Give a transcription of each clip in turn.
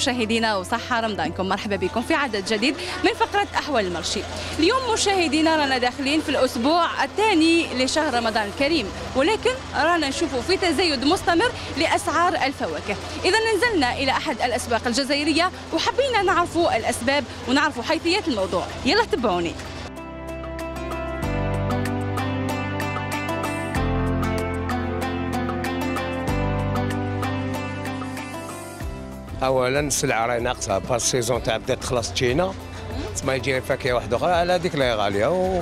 مشاهدينا وصحة رمضانكم، مرحبا بكم في عدد جديد من فقرة أحوال المرشي. اليوم مشاهدينا رانا داخلين في الأسبوع الثاني لشهر رمضان الكريم، ولكن رانا نشوفوا في تزايد مستمر لأسعار الفواكه. إذا نزلنا إلى أحد الأسواق الجزائرية وحبينا نعرفوا الأسباب ونعرفوا حيثيات الموضوع. يلا تبعوني. اولا السلعه راهي ناقصه، باس السيزون تاع بدات تخلص تجينا، تسمى يجي فاكهه واحده اخرى على هذيك راهي غاليه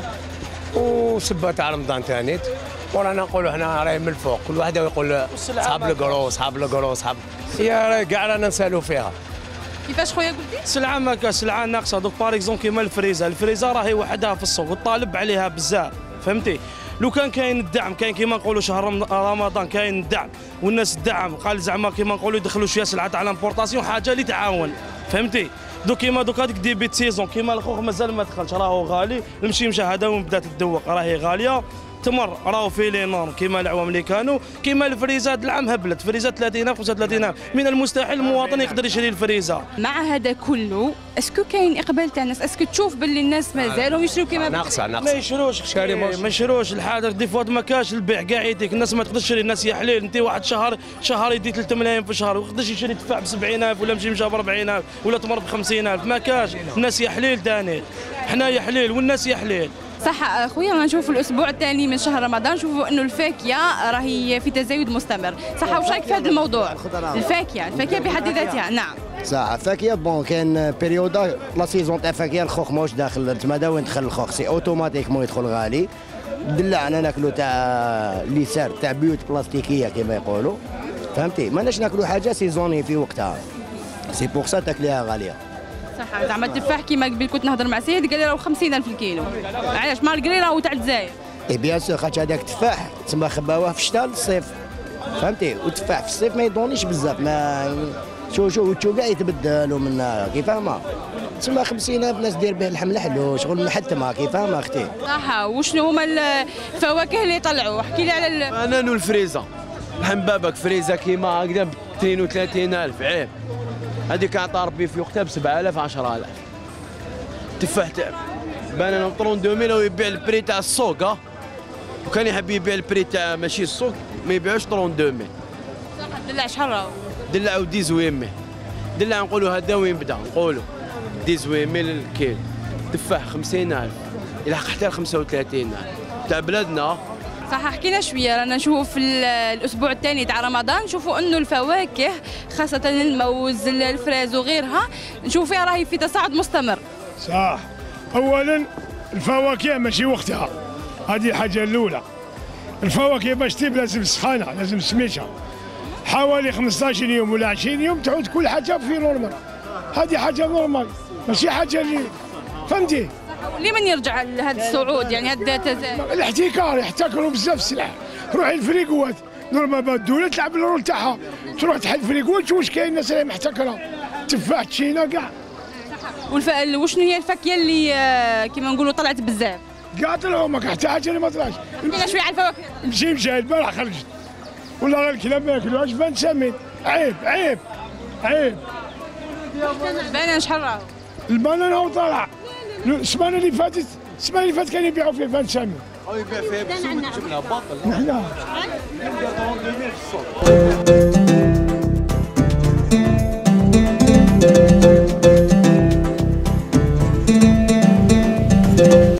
وسبه تاع رمضان ثاني. ورانا نقولوا حنا راهي من الفوق، كل واحد يقول صحاب الكرو صحاب الكرو صحاب، هي راهي كاع رانا نسالوا فيها. كيفاش خويا قلتي؟ السلعه ما كاش، السلعه ناقصه. دوك باغ اكزومبل كيما الفريزه راهي وحدها في السوق والطالب عليها بزاف، فهمتي؟ لو كان كاين الدعم، كاين كيما نقولوا شهر رمضان كاين الدعم والناس الدعم قال زعما كيما نقولوا يدخلوا شويه سلعه تاع لامبورطاسيون، حاجه اللي تعاون، فهمتي؟ دوك كيما دوك هذيك ديبي سيزون كيما الخوخ مازال ما دخلش، راهو غالي. المشمشه هذا وين بدات تدوق راهي غاليه. تمر راهو في لي نورم كيما العوام اللي كانوا. كيما الفريزات العام هبلت، فريزات 30000 35,000، من المستحيل المواطن يقدر يشري الفريزه. مع هذا كله اسكو كاين اقبال تاع الناس؟ اسكو تشوف باللي الناس مازالوا يشريو كيما ناقصه ما يشروش ما يشروش الحاجه دي فوات ما كاش البيع كاع يديك، الناس ما تقدرش تشري. الناس يا حليل انت واحد شهر يدي 3 ملايين في الشهر ويقدرش يشري تفاح ب 70,000 ولا مشمشه ب 40,000 ولا تمر ب 50,000، ما كاش. الناس يا حليل داني، حنا يا حليل والناس يا حليل. صح خويا، نشوف الاسبوع الثاني من شهر رمضان نشوفوا انه الفاكهه راهي في تزايد مستمر، صح؟ واش رايك في هذا الموضوع؟ الفاكهه بحد ذاتها. نعم صح. الفاكهه بون كاين بيريودا لا سيزون تاع الفاكهه، الخوخ ماهوش داخل تما وين دخل الخوخ سي اوتوماتيكمون يدخل غالي. دلعنا ناكلوا تاع ليسار تاع بيوت بلاستيكيه كما يقولوا، فهمتي؟ ماناش ناكلوا حاجه سيزوني في وقتها، سي بوغ سا تاكليها غاليه. صح. زعما التفاح كيما قبل كنت نهضر مع سيد قال لي راهو 50,000 الكيلو، علاش؟ مالغري راهو تاع الجزائر. اي بيان سور، خاطر هذاك التفاح تما خباوه في الشتاء للصيف، فهمتي؟ والتفاح في الصيف ما يدونيش بزاف، ما شو كاع يتبدل ومن كي فاهمه. تما 50,000 ناس دير به اللحم الحلو شغل محتمه كي فاهمه اختي. صح. وشنو هما الفواكه اللي طلعوا؟ احكي لي على انا والفريزه. لحم بابك فريزه كيما هكذا ب 32,000 عيب. هذيك عطا ربي في وقتها ب 7,000 10,000. تفاح تاع بانانا 32,000 ويبيع البري تاع السوق، وكان يحب يبيع البري تاع ماشي السوق ما يبيعوش 32,000. صح. دلع شحال راهو؟ دلعوا 18,000. دلع نقولوا هذا وين بدا، نقولوا 18,000 الكيل. تفاح 50,000 يلحق حتى ل 35,000 تاع بلادنا. صح. حكينا شويه، رانا نشوفوا في الاسبوع الثاني تاع رمضان نشوفوا انه الفواكه خاصه الموز الفراز وغيرها نشوف فيها راهي في تصاعد مستمر. صح. اولا الفواكه ماشي وقتها، هذه الحاجه الاولى. الفواكه باش تجيب لازم سخانه، لازم سميشه، حوالي 15 يوم ولا 20 يوم تعود كل حاجه في نورمال. هذه حاجه نورمال ماشي حاجه اللي فهمتي. لمن يرجع لهذا الصعود؟ يعني هذا الاحتكار، يحتكروا بزاف السلع. روحي الفريقوات نورمال الدوله تلعب الرول تاعها، تروح تحل الفريقوات تشوف واش كاين الناس اللي محتكره. تفاح تشينا كاع. وشنو هي الفاكهه اللي كيما نقولوا طلعت بزاف؟ كاع طلعوا، ما حتى حاجه اللي ما طلعش. حكينا شويه على الفواكه. المشمشه البارح خرجت ولا غير الكلاب ما ياكلوهاش بان سمين. عيب عيب عيب. البنان شحال راهو؟ البنان هو طالع. السمانه اللي فاتت كانوا يبيعوا فيه فان سامي. او يبيع فيه بسوق الجبنه باطل. نحن